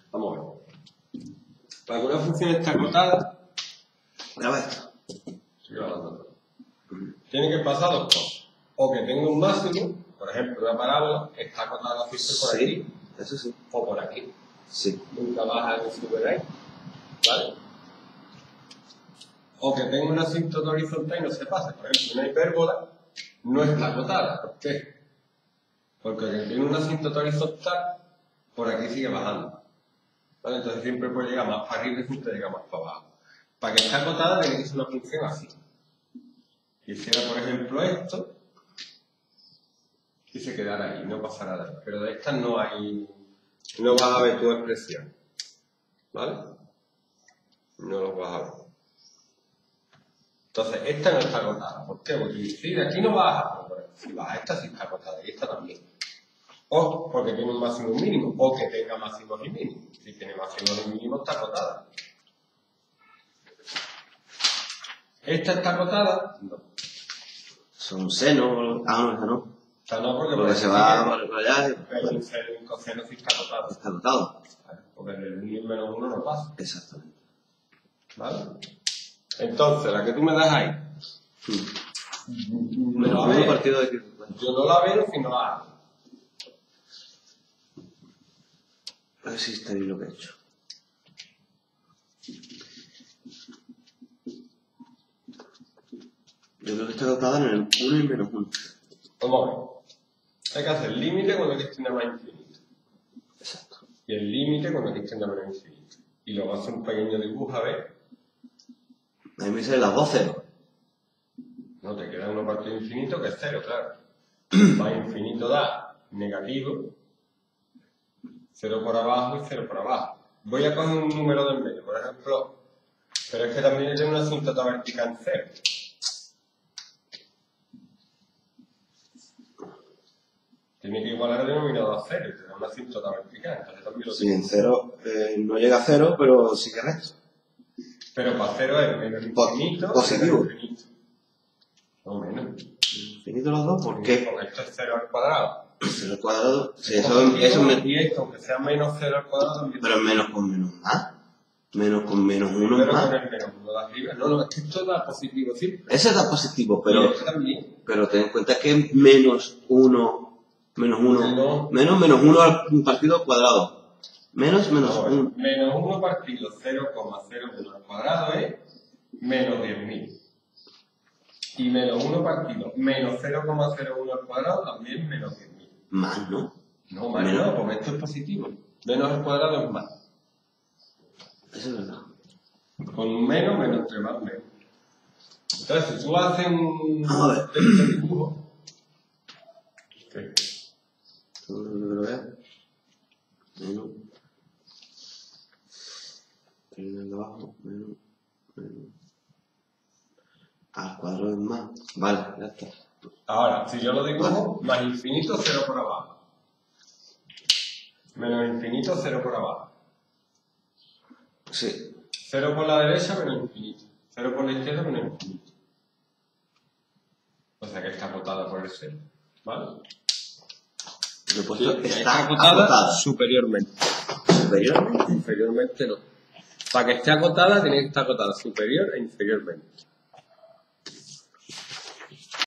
Vamos a ver. Para que una función esté acotada, Graba esto. tiene que pasar dos cosas. O que tenga un máximo, por ejemplo, una parábola que está acotada siempre por aquí, Eso sí. o por aquí. Sí. Nunca baja ni sube ahí. ¿Vale? O que tenga una asíntota horizontal y no se pase. Por ejemplo, una hipérbola no está acotada. ¿Por qué? Porque el que tiene una asíntota horizontal, por aquí sigue bajando. ¿Vale? Entonces siempre puede llegar más para arriba y siempre llega más para abajo. Para que esté acotada tiene que ser una función así. Si hiciera, por ejemplo, esto, y se quedara ahí, no pasará de ahí. Pero de estas no hay, no vas a ver tu expresión. ¿Vale? No lo vas a ver. Entonces, esta no está acotada. ¿Por qué? Porque si de aquí no baja, pero si baja esta sí está acotada y esta también. O porque tiene un máximo y un mínimo, o que tenga máximos y mínimos. Si tiene máximos y mínimos está acotada. ¿Esta está acotada? No. Son senos. Ah, no, esa no. O sea, no Porque se va para allá. Pero el seno y el coseno sí está acotado. Está anotado. Porque el 1 y el menos 1 no pasa. Exactamente. ¿Vale? Entonces, la que tú me das ahí. Menos uno partido de que. Yo no la veo si no la hago. A ver si está bien lo que he hecho. Yo creo que está dotada en el 1 y menos 1. Vamos a ver. Hay que hacer el límite cuando x tiende a más infinito. Exacto. Y el límite cuando x tiende a menos infinito. Y luego hace un pequeño dibujo a ver. A mí me salen las 2 ceros. No, te queda 1 partido de infinito que es 0, claro. Más infinito da negativo. 0 por abajo y 0 por abajo. Voy a coger un número del medio, por ejemplo. Pero es que también tiene una asíntota vertical en 0. Tiene que igualar el denominador a 0 y te da una asíntota vertical. Entonces también lo Sí, en 0 no llega a 0, pero sí que resto. Pero para 0 es menos infinito. Positivo. Menos infinito. No menos. ¿Infinito los dos? ¿Por qué? Porque esto es 0 al cuadrado. 0 al cuadrado. Sí, Positivo, eso me. y esto, aunque sea menos 0 al cuadrado, también. Pero menos con menos más. Menos con menos 1 pero más. con el menos 1 de arriba. No, es que esto da positivo siempre. Ese da positivo, Y pero. esto también. Pero ten en cuenta que es menos 1. Menos 1. No. Menos 1 al partido al cuadrado. Menos 1. Menos 1 partido 0,01 al cuadrado es menos 10.000. Y menos 1 partido menos 0,01 al cuadrado también menos 10.000. Más, ¿no? No, más no, porque esto es positivo. Menos al cuadrado es más. Eso es verdad. Con un menos, menos 3 más menos. Entonces, si tú haces un dibujo. Lo veo. Menos. Terminando abajo. Menos. Al cuadrado es más. Vale, ya está. Ahora, si yo lo dibujo, más infinito, 0 por abajo. Menos infinito, 0 por abajo. Sí. 0 por la derecha, menos infinito. 0 por la izquierda, menos infinito. O sea que está acotada por el 0. ¿Vale? Lo he puesto. Está acotada superiormente. ¿Superiormente? Inferiormente no. Para que esté acotada, tiene que estar acotada superior e inferiormente.